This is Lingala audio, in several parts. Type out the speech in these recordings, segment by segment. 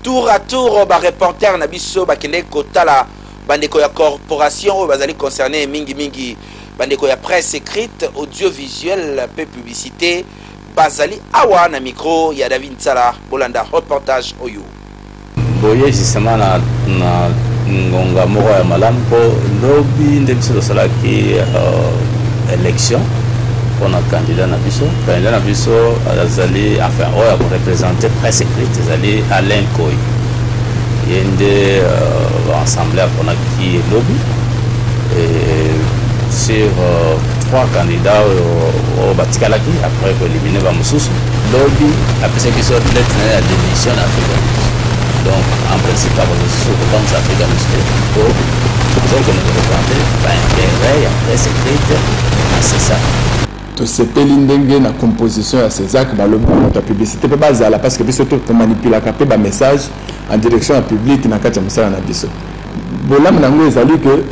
tour à tour ba reporter na biso ba kende kotala bandeko ya corporation bazali concerné mingi bandeko ya presse écrite audiovisuelle pe publicité bazali awa na micro ya David Nsala bolanda reportage oyo boye justement na ngonga moko ya malamu po lobby nde biso tosalaki élection pour notre candidat na biso azali enfin oyo ko représenter presse écrite azali Alain Koy yende assemblée pour qui lobby et sur 3 candidats au Batikalaki après éliminer Bamususu lobby après ce qui sort lettre à démission africaine. Donc en principe à comme ça fait pour donc nous représenter l'intérêt en presse écrite c'est ça. To sepeli ndenge na composition ya Césac balobi la publicité pe bazala parce que biso to manipuler capé ba message en direction à public na kati ya musala na biso. Bolam nango ezali que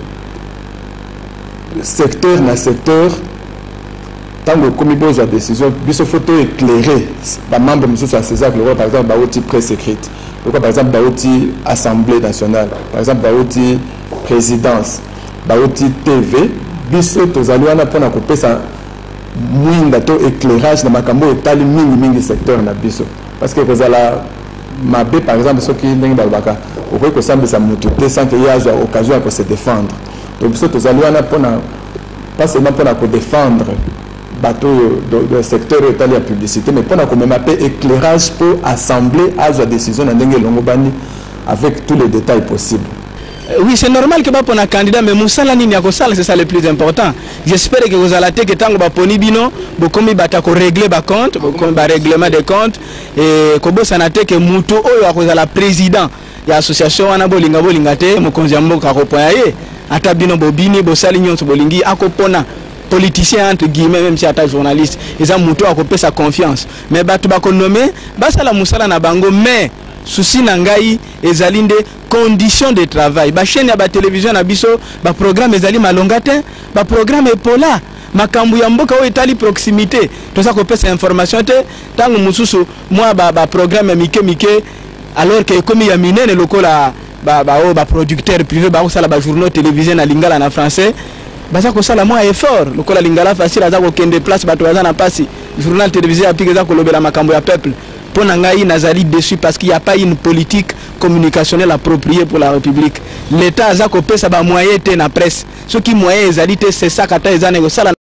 secteur na secteur tango komi boza décision biso photo éclairer ba membre mususu ya Césac le par exemple ba outil presse écrite. Par exemple ba outil assemblée nationale, par exemple ba outil présidence, ba outil TV biso tozali wana pona ko pesa mwinda to éclairage na makambo etali mingi secteur na biso parce que kozala mabe par exemple ceux qui ndenge balbaka okoki kosambisa mutu te sans que y ait occasion de se défendre donc biso tozali wana pona pas seulement pona ko défendre bateau de secteur etali ya publicité mais pona ko même appeler éclairage pour assembler à la décision na ndenge longo bani avec tous les détails possibles. Oui, c'est normal que pour un candidat, mais Moussala Nini Akosala, c'est ça le plus important. J'espère que vous allez que tant que vous bino, vous commis batako régler ba compte, vous commis ba règlement des comptes et que vous sanate que Mouto Oyo Akozala président de l'association Anabolinga Bolingate, Mokonziambo Karopoyaye, Atabino Bobini, Bosalignon Bolingi, Akopona. Politicien entre guillemets même si à ta journaliste ils ont Mouto à couper sa confiance mais batu bako nommé basa la Moussala na bango mais souci nangai ezali nde conditions de travail ba chaîne ya ba télévision na biso ba programme ezali malongate ba programme epola makambu ya mboka o etali proximité to ça ko pesa information te tangu mususu moi ba programme mike alors que comme ya minene lokola ba producteur privé ba osala ba journaux télévisés na lingala na français baza ko sala moi effort lokola lingala facile aza ko kende place bato baza na pasi journal télévisé apika za ko lobela makambo ya peuple pour nangai nazali dessus parce qu'il n'y a pas une politique communicationnelle appropriée pour la République. L'État a ko pesa ba moyen te na presse. Ce qui moyen ezali te c'est ça kata ezane ko sala